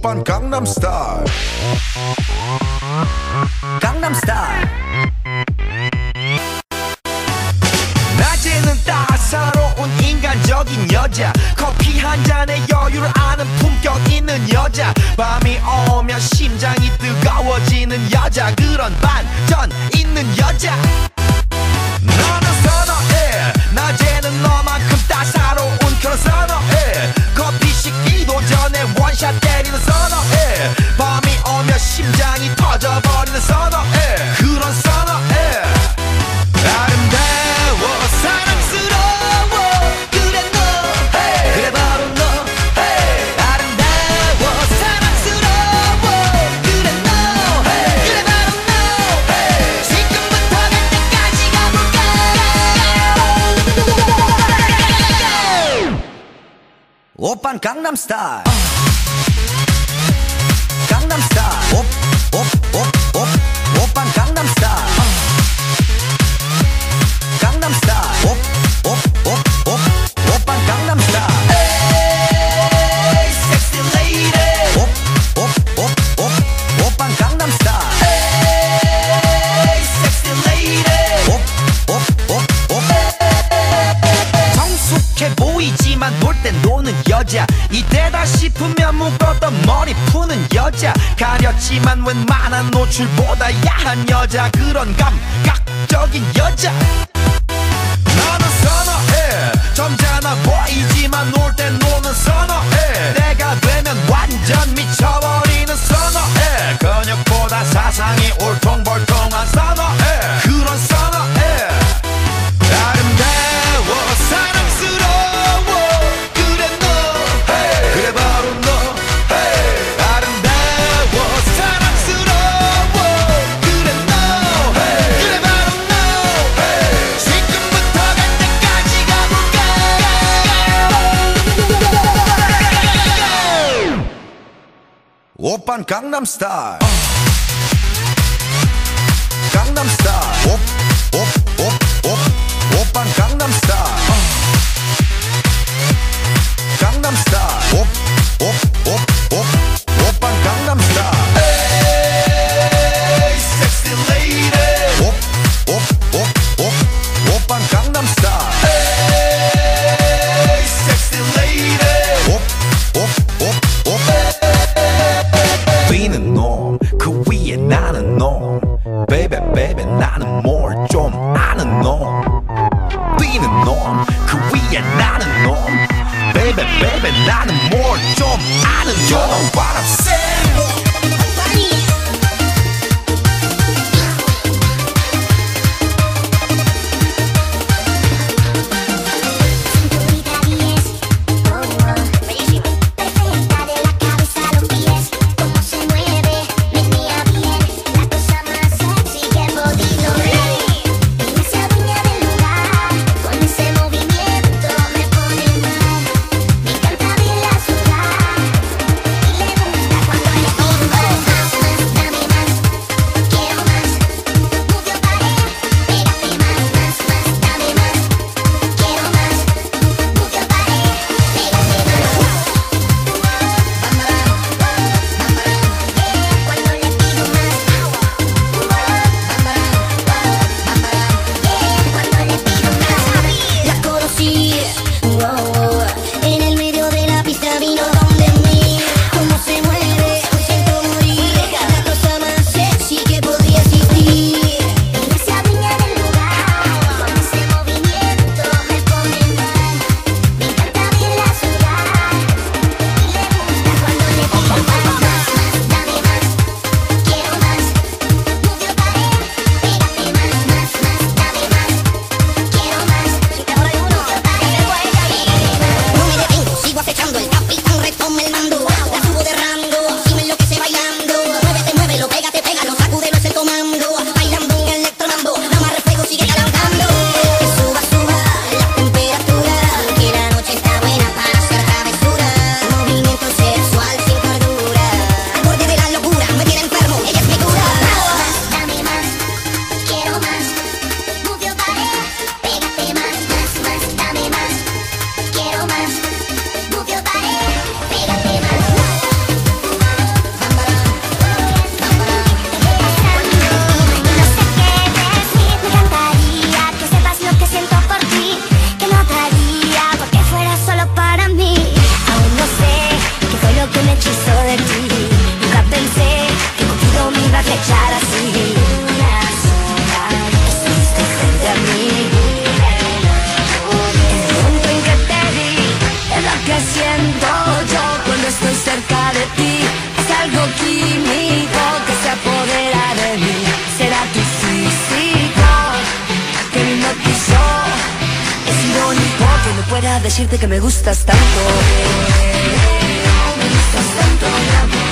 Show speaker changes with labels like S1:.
S1: 오빤 강남스타일.
S2: 강남스타일. 낮에는 따사로운 인간적인 여자, 커피 한 잔에 여유를 아는 품격 있는 여자, 밤이 오면 심장이 뜨거워지는 여자, 그런 반전 있는 여자. 너는 선어해, 낮에는 너만큼 따사로운 그런 선어해, 커피 식기도 전에 원샷 때리는 선어해, 밤이 오면 심장이 터져버리는 선어해, 그런 선어해. 아름다워 사랑스러워 그래 너, hey. 그래 바로 너, hey. 아름다워 사랑스러워 그래 너, hey. 그래 바로 너, hey. 지금부터 갈 때까지 가볼까. 오빤 강남스타일. 강남스타일. 오빤 강남스타일. 강남스타일. 오빤 강남스타일. Hey, sexy lady. 오빤 강남스타일. Hey, sexy lady. 성숙해 보이지만 놀 땐 노는 여자, 이때다 싶으면 묶었던 머리 푸는 여자, 가렸지만 웬만한 노출보다 야한 여자, 그런 감각적인 여자. 너는 선어해, 점잖아 보이지만 놀 땐 노는 선어해, 내가 되면 완전 미쳐버리는 선어해, 근육보다 사상이 울퉁불퉁한 선어해, 그런 선어해. 아름다워 사랑스러워 그래 너, hey. 그래 바로 너, hey. 아름다워 사랑스러워 그래 너, hey. 그래 바로 너, hey. 지금부터 갈 때까지 가볼까.
S1: 오빤 강남스타일. 강남스타일. 오빤 강남스타일. 강남스타일. 오빤 강남스타일.
S2: Hey, sexy lady.
S1: 오빤 강남스타일.
S2: Hey, sexy lady. B는 놈, 그 위에 나는 놈, baby baby 나는 뭘 좀 아는 놈. B는 놈, 그 위에 나는 놈, baby baby 나는 뭘 좀 아는 놈. You know what I'm saying?
S3: Cuando que me hipnotizó. Es irónico que no pueda decirte que me gustas tanto. Me gustas tanto, mi amor.